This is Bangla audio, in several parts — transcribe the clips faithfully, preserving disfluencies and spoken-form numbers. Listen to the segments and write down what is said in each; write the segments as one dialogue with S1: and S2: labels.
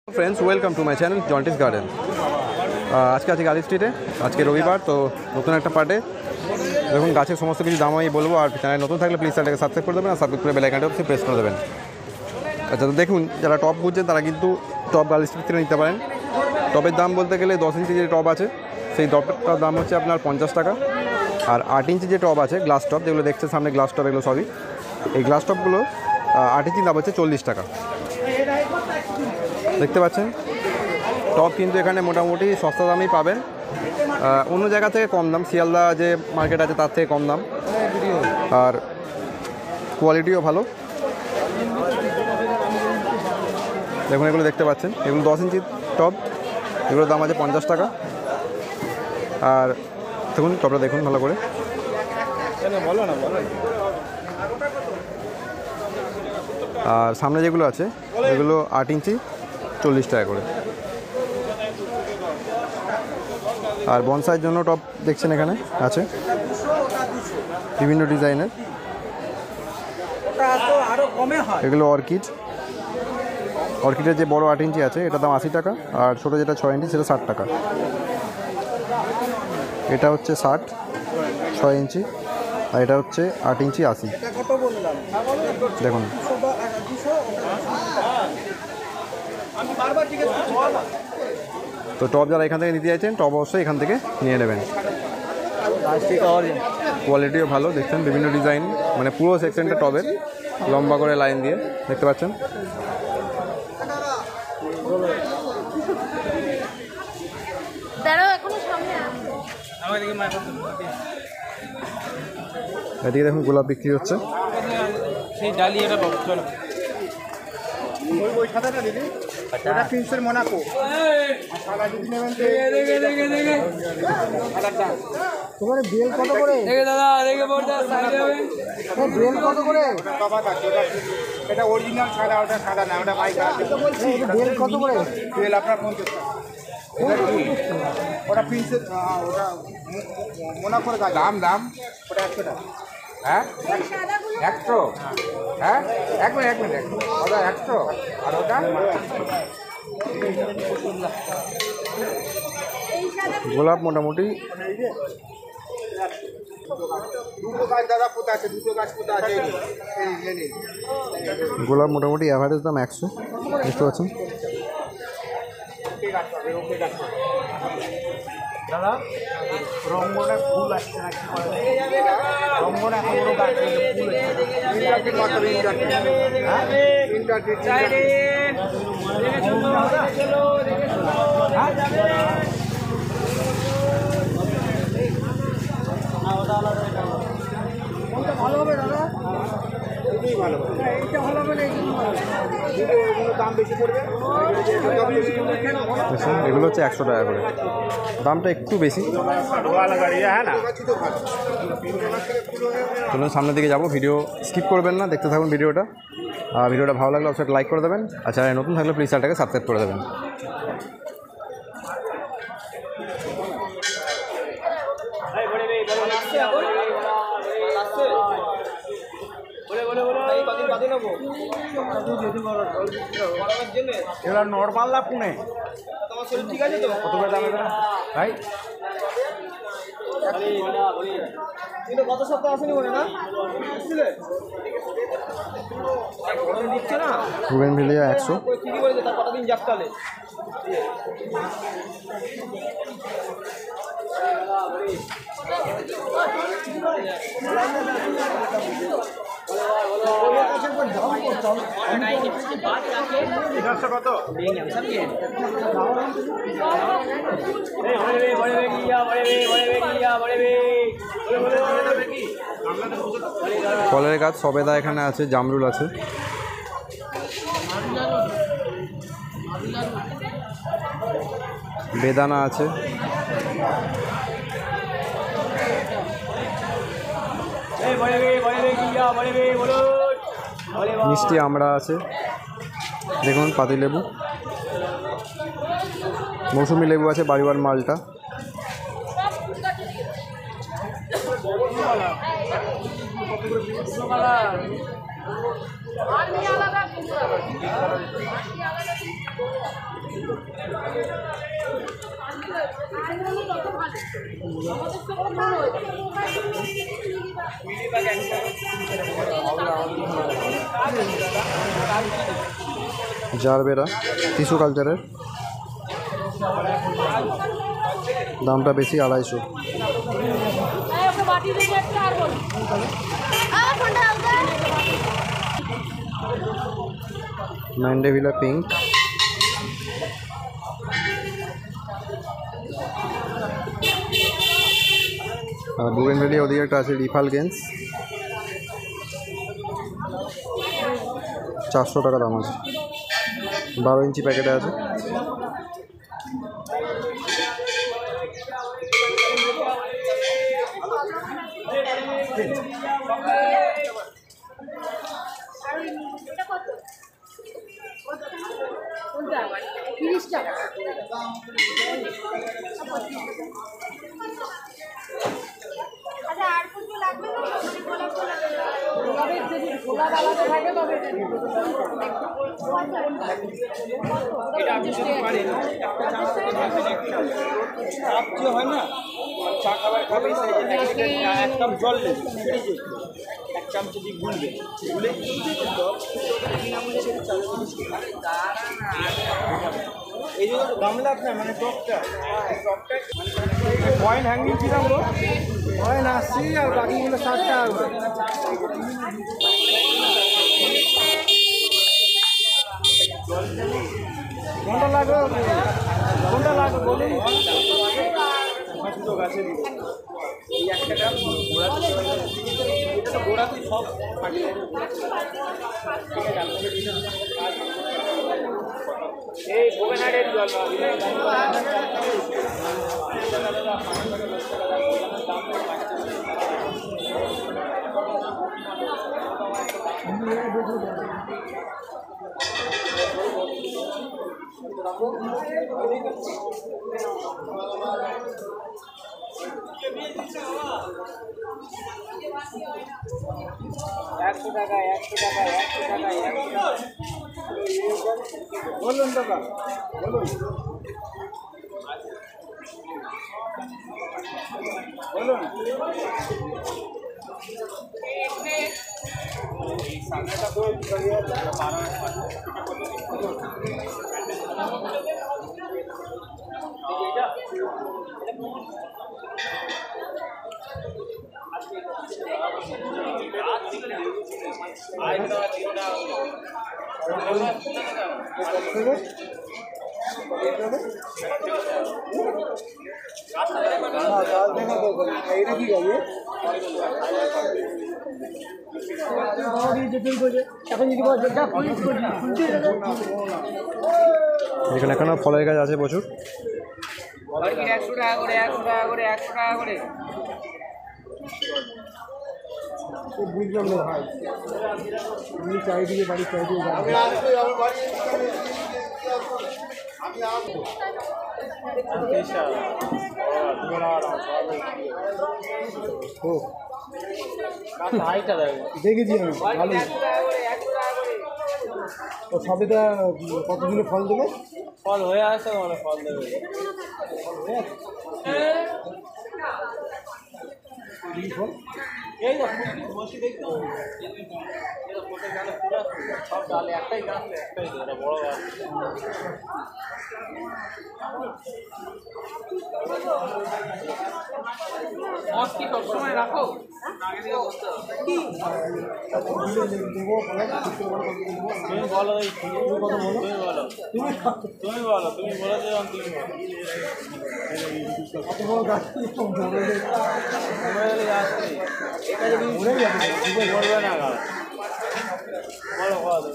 S1: Friends welcome to my channel जॉन्टिस गार्डन। आज के आज गाड़ी स्ट्रीटे आज के रविवार तो नतून एक पार्टे देखो गाছের সমস্ত কিছু দাম আমি বলবো আর চ্যানেল নতুন থাকলে প্লিজ চ্যানেলটাকে সাবস্ক্রাইব করে দেবেন আর সাবস্ক্রাইব করে বেল আইকনটা অবশ্যই প্রেস করে দেবেন। আচ্ছা তো দেখুন যারা টপ বুঝছেন তারা কিন্তু টপ গার্ল স্ট্রিট থেকে নিতে পারেন। টপের দাম বলতে গেলে দশ ইঞ্চি যে টপ আছে সেই টপটার দাম হচ্ছে আপনার পঞ্চাশ টাকা আর আট ইঞ্চি যে টপ আছে গ্লাস টপ যেগুলো দেখছে সামনে গ্লাস টপ এগুলো সবই এই গ্লাস টপগুলো আট ইঞ্চি দাম হচ্ছে চল্লিশ টাকা। দেখতে পাচ্ছেন টপ কিন্তু এখানে মোটামুটি সস্তা দামেই পাবেন, অন্য জায়গা থেকে কম দাম, শিয়ালদা যে মার্কেট আছে তার থেকে কম দাম আর কোয়ালিটিও ভালো। দেখুন এগুলো দেখতে পাচ্ছেন এগুলো দশ ইঞ্চি টপ, এগুলোর দাম আছে পঞ্চাশ টাকা। আর দেখুন টপটা দেখুন ভালো করে, আর সামনে যেগুলো আছে এগুলো আট ইঞ্চি চল্লিশ টাকা করে। আর বনসাইয়ের জন্য টপ দেখছেন এখানে আছে বিভিন্ন ডিজাইনের, এগুলো অর্কিড অর্কিডের যে বড় আট ইঞ্চি আছে এটার দাম আশি টাকা আর ছোটো যেটা ছয় ইঞ্চি সেটা ষাট টাকা। এটা হচ্ছে ষাট ছয় ইঞ্চি আর এটা হচ্ছে আট ইঞ্চি আশি। দেখুন তো টপ যারা এখান থেকে নিতে চাইছেন টপ অবশ্যই এখান থেকে নিয়ে নেবেন। কোয়ালিটিও ভালো, দেখছেন বিভিন্ন ডিজাইন, মানে পুরো সেকশনটা টবের লম্বা করে লাইন দিয়ে দেখতে পাচ্ছেন। এদিকে দেখুন গোলাপ বিক্রি হচ্ছে।
S2: সেই ডালিয়াটা পাবো চলো ওই ওই সাদাটা দিদি এটা প্রিন্সের মোনাকো সাদা যদি নেবেন দেখে দেখে দেখে সাদাটা তোমার বেল কত করে দেখে দাদা দেখে বড়দা সাইড হবে এই বেল কত করে বাবা আছে ওটা এটা অরিজিনাল সাদা, ওটা সাদা না, ওটা পাইকা তো বলছি বেল কত করে বেল আপনার পঞ্চাশ টাকা। ওটা প্রিন্সের ওটা মোনাকোর দাম দাম ওটা একশো টাকা। হ্যাঁ একশো, হ্যাঁ এক মিনিট এক মিনিট ওটা একশো আর ওটা
S1: গোলাপ মোটামুটি
S2: দুটো গাছ দাদা পোতা আছে, দুটো গাছ পোতা আছে।
S1: গোলাপ মোটামুটি অ্যাভারেজ দাম একশো, বুঝতে পারছেন।
S2: দাদা রঙ্গনে ফুল আসছে না কি করে রঙ্গনে এত বড় গাছ ফুল ভালো হবে দাদা, ভালো হবে এইটা ভালো হবে না, এগুলো দাম বেশি পড়বে।
S1: এগুলো হচ্ছে একশো টাকা করে, দামটা একটু বেশি। চলুন সামনের দিকে যাবো, ভিডিও স্কিপ করবেন না, দেখতে থাকুন ভিডিওটা। আর ভিডিওটা ভালো লাগলে অবশ্যই লাইক করে দেবেন আর চ্যানেল নতুন থাকলে প্লিজ চ্যানেলটাকে সাবস্ক্রাইব করে দেবেন।
S2: এরা নর্মাল না পুনে তোমার শরীর ঠিক আছে তো কত করে দাম এটা ভাই? কিন্তু গত সপ্তাহ আসেনি বলে না দিচ্ছে না
S1: রুবেন ভিলিয়া একশো।
S2: ঠিকই বলেছে, তার কটা দিন যাক তাহলে। কত
S1: ফলের গাছ সবেদা এখানে আছে, জামরুল আছে, বেদানা আছে, মিষ্টি আমড়া আছে, দেখুন পাতিলেবু, মৌসুমি লেবু আছে, বাড়িওয়াল মালটা, আর জারবেরা টিস্যু কালচারের দামটা বেশি, আড়াইশো। ম্যান্ডেভিলা পিঙ্ক, আর বুগেনভেলিয়া ওদিকে একটা আছে রিফালগেন্স, চারশো টাকা দাম আছে, বারো ইঞ্চি প্যাকেটে আছে।
S3: তিরিশ টাকা। আচ্ছা আর কিছু লাগবে না? গোলাপ আলাদা থাকে তবে
S2: হয় না, চা খাবার খাবে এক কাপ জল নেবে, এক চামচ দিয়ে গুলবে, গুলে এই জন্য গামলা আপনার মানে টপটা টপটা কয়েন হ্যাঙ্গিং ছিলাম গো, কয়েন আসছি আর বাকিগুলো ষাট টাকা করে। কোনটা লাগবে কোনটা লাগবে বলুন, গাছে দিব এই একটা দাম গোড়া, এটা তো গোড়াতেই সব ফাটিয়ে এই বোগানাড়ের জল একশো টাকা একশো টাকা একশো টাকা একশো টাকা বলুন দাদা বলুন বলুন সামনেটা তো এইটা কি গাড়ি
S1: এখানে এখনো ফলের গাছ আছে প্রচুর।
S2: একশো টাকা করে একশো টাকা করে একশো টাকা করে বুঝলাম না ভাই, আমি চারিদিকে বাড়ি চারিদিকে দেখেছি আমি ভালো। ও সবেটা কতদিনে ফল দেবে? ফল হয়ে আসে মানে ফল দেবে। এই বসে দেখতে সব ডালে একটাই গাছ, একটাই বড় গাছ। কি সবসময় রাখো তুমি বলো, তুমি বলো তুমি বলো তুমি বলেছো তুমি কত বড় গাছ মরবে না গাছ বলো বলো।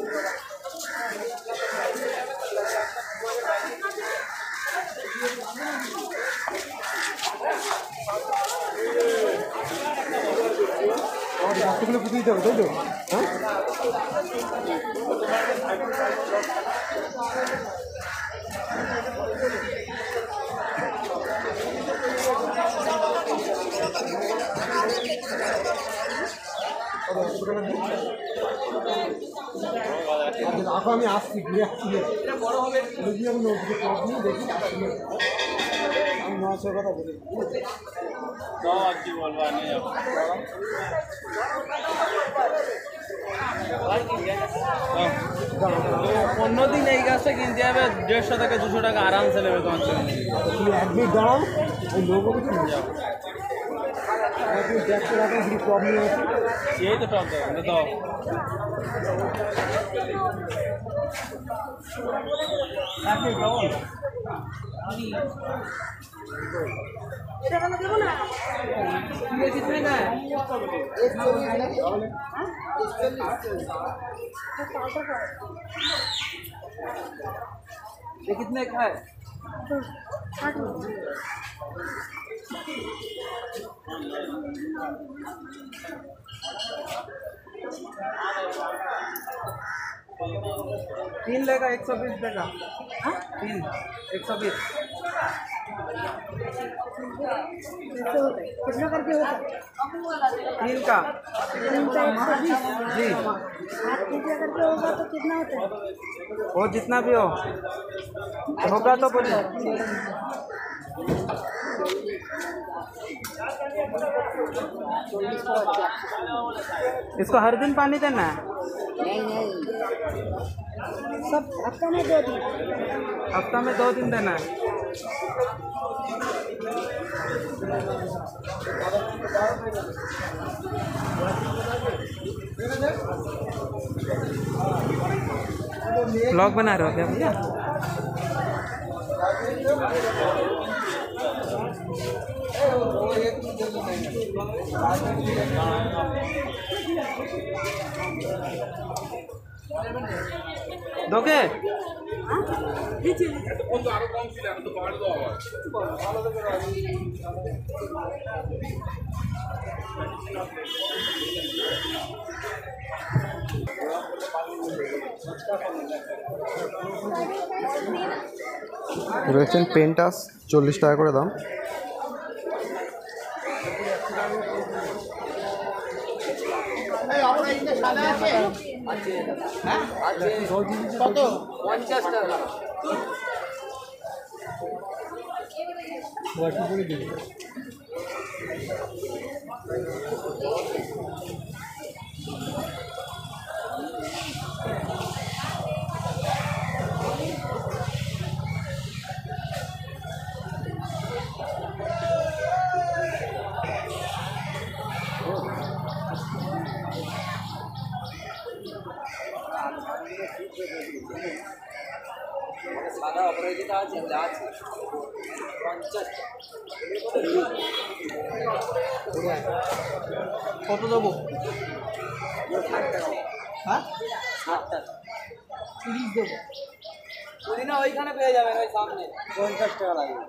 S2: গাছগুলো পুঁতে দিতে হবে তাই তো? হ্যাঁ রাখো আমি আসছি ঘুরে আসছি বড় হবে দেখি আমি নদীতে ক্রস নিয়ে দেখি আমি মাছের কথা বলি
S4: অন্যদিন এই গাছটা কিনতে হবে দেড়শো থেকে দুশো টাকা আরামসে নেবে তোমার জন্য।
S2: তুমি একদিন দাঁড়াও ওই লোকও কিছু নিয়ে যাও তুমি দেখতে রাখো কি প্রবলেম আছে
S4: এই তো টক দেবে তো ये कितने का है? तीन लेगा एक सौ बीस देगा तीन एक सौ बीस
S3: कितना करके होता है
S4: तीन का
S3: तीन का एक सौ बीस
S4: जी
S3: आठ लीटर करके होगा तो कितना होता है
S4: वो जितना भी हो होगा तो बोलिए इसको हर दिन पानी देना है
S3: नहीं नहीं सब हफ्ता में दो दिन
S4: हफ्ता में दो दिन देना है ब्लॉग बना रहे हो क्या भैया दोगे
S1: দেখছেন পেন্টাস চল্লিশ টাকা করে দাম।
S2: কত
S4: পঞ্চাশ টাকা সাদা অপরাজিতা আছে আছে পঞ্চাশ কত দেবো হ্যাঁ ষাট টাকা তিরিশ দেবো পুদিনা ওইখানে পেয়ে যাবেন ওই সামনে পঞ্চাশ টাকা লাগবে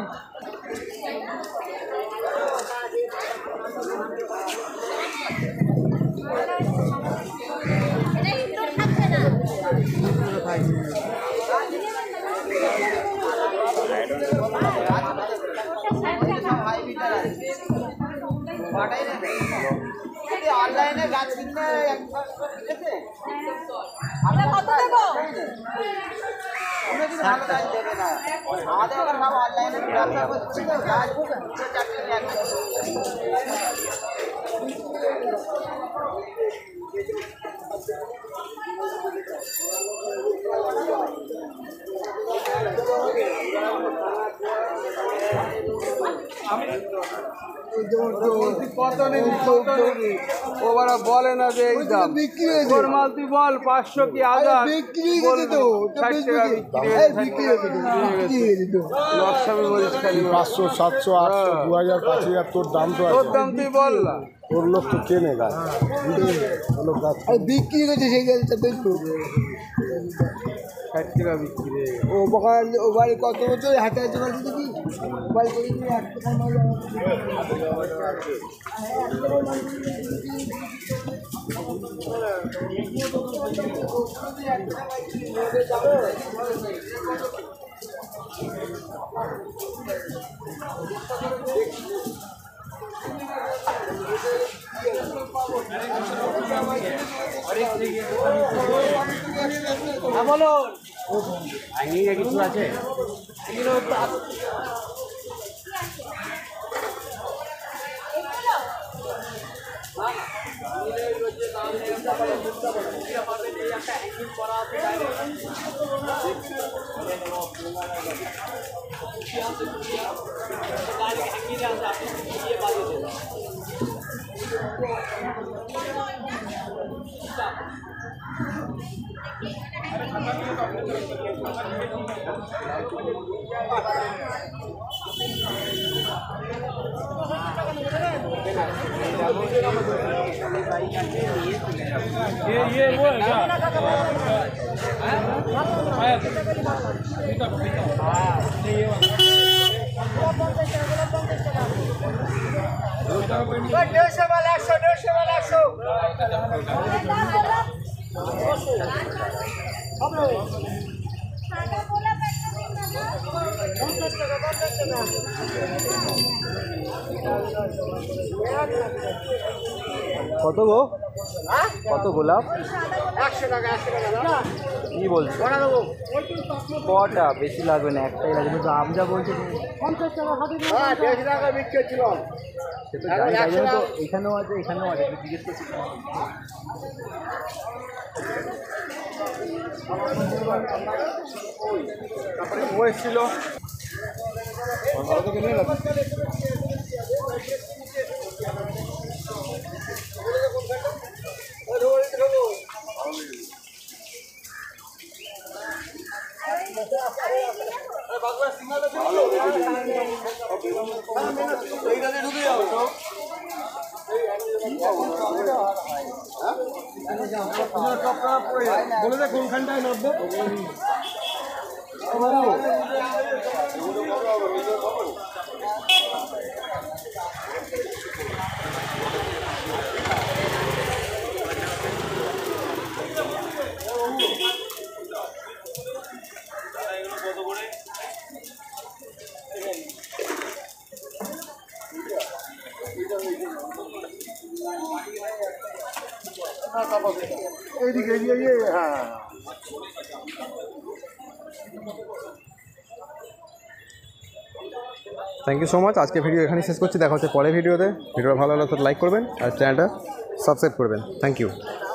S2: অনলাইনে গাছ কিনতে
S3: কত দেবো
S2: ভালো গাছ দেবে না আমাদের এখন সব অনলাইনে ব্যবসা করছি তো গাছ চারটে
S4: কত নেবি কত নেবি ওরা বলে না যে এই দাম তোর মাল তুই বল পাঁচশো কি হাজার বিক্রি তো ষাট টাকা বিক্রি লক্ষামি বলিস খালি
S5: পাঁচশো সাতশো আটশো দু হাজার পাঁচ হাজার তোর দাম তো
S4: তোর দাম তুই বল না
S5: তোর লোক তো কেনে গাছ লোক গাছ
S2: বিক্রি করছে সেই গাছটা দেখবো
S4: ষাট টাকা বিক্রি
S2: ও বকাল ও বাড়ি কত বছর হাতে হাতে বাড়ি দেখি বাড়ি করে নিয়ে এক টাকা মাল দেড়শো বেলা একশো দেড়শো বেলা একশো
S1: কত গো কত গোলাপ
S2: একশো টাকা একশো টাকা
S1: কি বলছো
S2: ওরা দেবো
S1: কটা বেশি লাগবে না একটাই লাগবে তো আম যা বলছো
S2: হ্যাঁ দেড়শো টাকা বিক্রি হচ্ছিল
S1: সে তো জানি তাই জন্য তো এখানেও আছে এখানেও আছে তুই জিজ্ঞেস করছিস
S2: তারপরে ও এসেছিল বলে দে কোনখানটায় নামবে এইদিকে হ্যাঁ
S1: থ্যাংক ইউ সো মাচ আজকে ভিডিও এখানেই শেষ করছি দেখা হচ্ছে পরে ভিডিওতে ভিডিওটা ভালো লাগলে তো লাইক করবেন আর চ্যানেলটা সাবস্ক্রাইব করবেন থ্যাংক ইউ